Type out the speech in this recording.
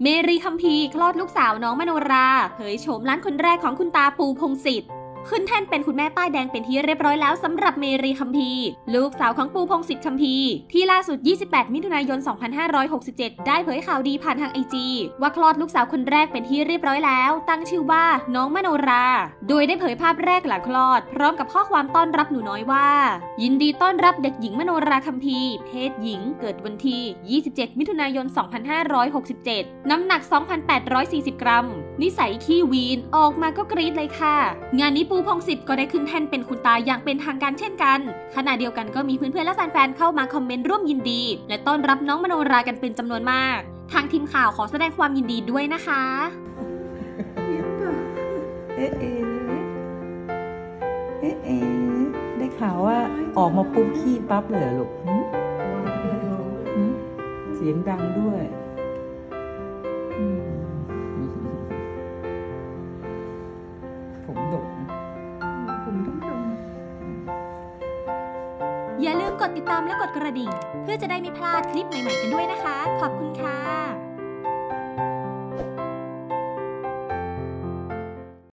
เมรีคัมภีร์คลอดลูกสาวน้องมโนราเผยโฉมล้านคนแรกของคุณตาปูพงษ์สิทธิ์ขึ้นแท่นเป็นคุณแม่ป้ายแดงเป็นที่เรียบร้อยแล้วสำหรับเมรีคัมภีร์ลูกสาวของปูพงษ์สิทธิ์คัมภีร์ที่ล่าสุด 28 มิถุนายน 2567 ได้เผยข่าวดีผ่านทาง IG ว่าคลอดลูกสาวคนแรกเป็นที่เรียบร้อยแล้วตั้งชื่อว่าน้องมโนราโดยได้เผยภาพแรกหลังคลอดพร้อมกับข้อความต้อนรับหนูน้อยว่ายินดีต้อนรับเด็กหญิงมโนราคัมภีร์เพศหญิงเกิดวันที่ 27 มิถุนายน 2567 น้ำหนัก 2,840 กรัมนิสัยขี้วีนออกมาก็กรี๊ดเลยค่ะงานนี้ปูพงษ์สิทธิ์ก็ได้ขึ้นแท่นเป็นคุณตาอย่างเป็นทางการเช่นกันขณะเดียวกันก็มีเพื่อนๆและแฟนๆเข้ามาคอมเมนต์ร่วมยินดีและต้อนรับน้องมโนรากันเป็นจำนวนมากทางทีมข่าวขอแสดงความยินดีด้วยนะคะได้ข่าวว่าออกมาปุ๊บขี้ปั๊บเลยเหรอลูกเสียงดังด้วยผมดกนะผมต้องดกอย่าลืมกดติดตามและกดกระดิ่งเพื่อจะได้ไม่พลาดคลิปใหม่ๆกันด้วยนะคะขอบคุณ